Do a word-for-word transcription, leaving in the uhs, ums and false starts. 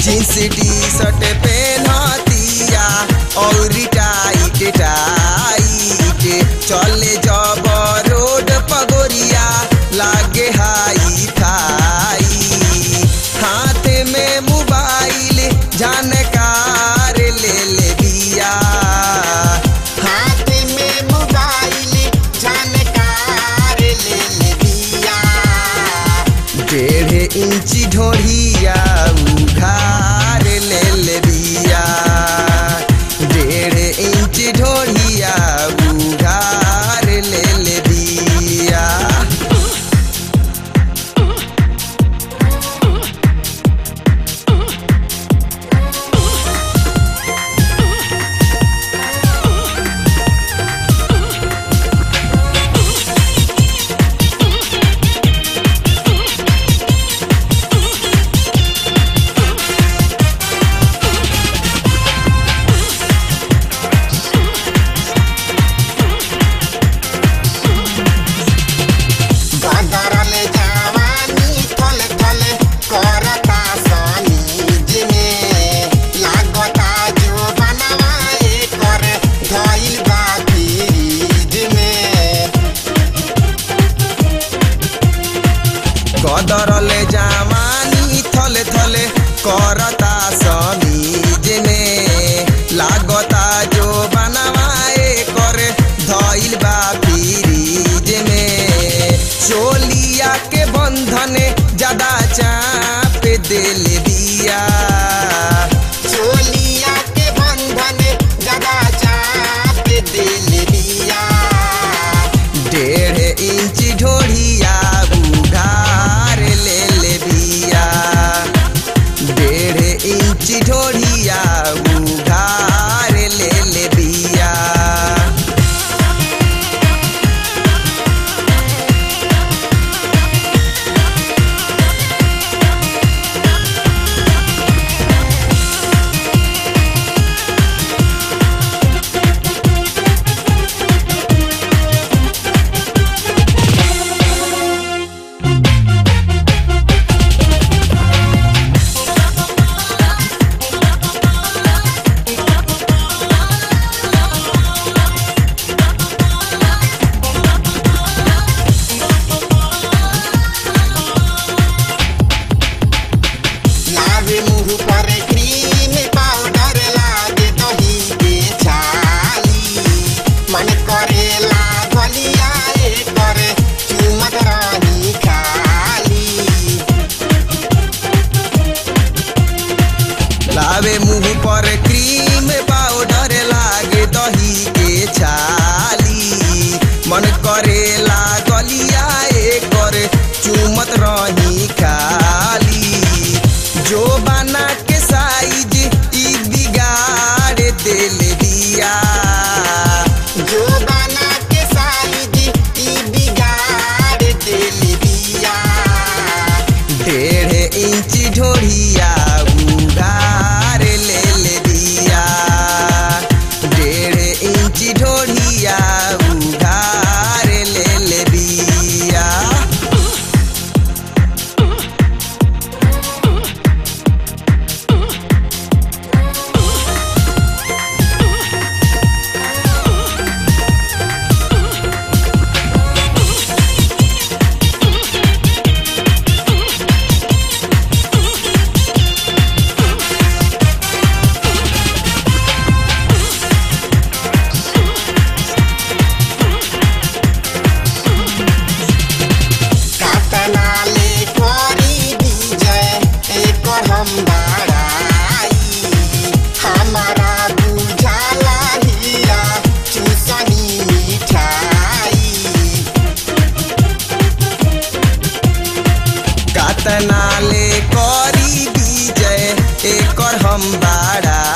jeans T shirt पहनतिया और tight tight चले जब रोड पगोरिया लागे हाई फाई हाथ में मोबाइल जानकार ले ले बिया हाथ में मोबाइल जानकार ले ले बिया डेढ़ इंची ढोढ़िया उघार ले ले बिया डेढ़ इंची ढोढ़िया उघार ले ले बिया कदरले जवानी थले थले करता समीज में लागता जो बनवाए करे धइल बा फ्रीज में चोलिया के बंधन ज्यादा चाप दिल दिया चोलिया के बंधन ज्यादा चाप दिल दिया डेढ़ इंच ढोढ़िया उघार ले ले बिया डेढ़ इंच ढोढ़िया उघार ले ले बिया मुँह पर क्रीम पाउडर लागे दही के छाली मन करेला गलिया करे चुमत रानी खाली लावे मुँह पर क्रीम पाउडर लागे दही के छाली मन करेला गलिया करे चुमत रही खाली जो बना के साइज ई बिगाड़ दिल दिया जो बना के साइज ई बिगाड़ दिल दिया डेढ़ इंच ढोढ़िया उघार ले ले दिया डेढ़ इंच ढोढ़िया उघार ले ले दिया कतना ले करी विजय एकर हम बाड़ा